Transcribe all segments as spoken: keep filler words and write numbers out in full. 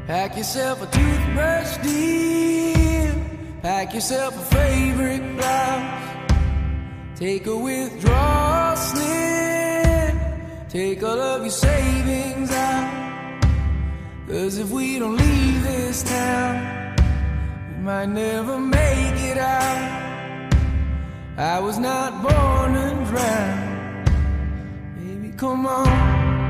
Pack yourself a toothbrush, dear. Pack yourself a favorite blouse. Take a withdrawal slip. Take all of your savings out. 'Cause if we don't leave this town, we might never make it out. I was not born to drown. Baby, come on.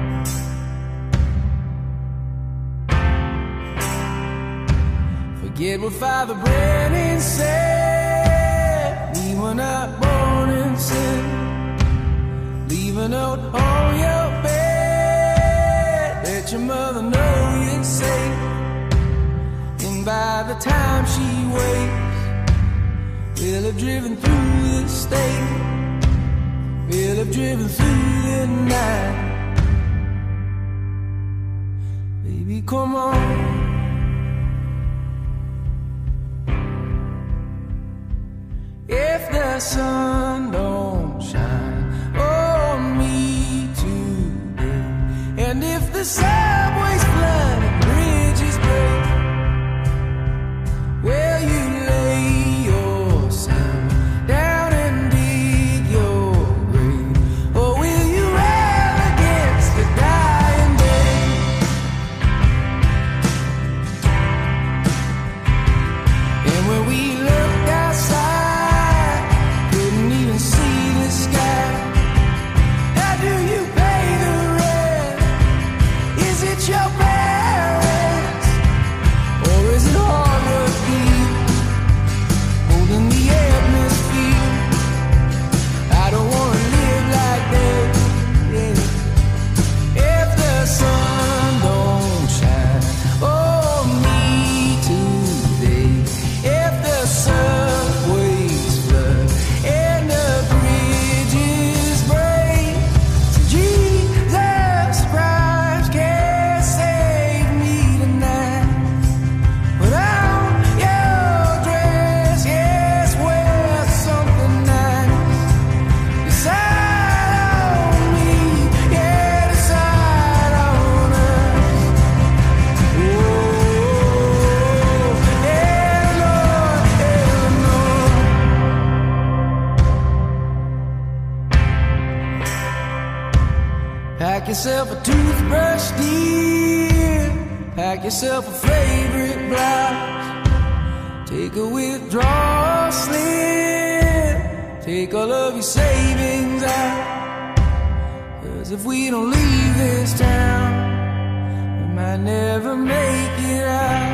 Forget what Father Brennan said. We were not born in sin. Leave a note on your bed. Let your mother know you're safe. And by the time she wakes, we'll have driven through the state. We'll have driven through the night. Baby, come on. If the sun don't shine on me today, and if the subway's flood and bridges break, will you lay yourself down and dig your grave, or will you rail against the dying day? And when we looked outside, your parents, or is it hard work deep, holding the atmosphere? I don't wanna live like that, yeah. If the sun don't shine on me today, if the subways flood and the bridges break, Jesus Christ can pack yourself a toothbrush, dear. Pack yourself a favorite blouse. Take a withdrawal slip. Take all of your savings out. 'Cause if we don't leave this town, we might never make it out.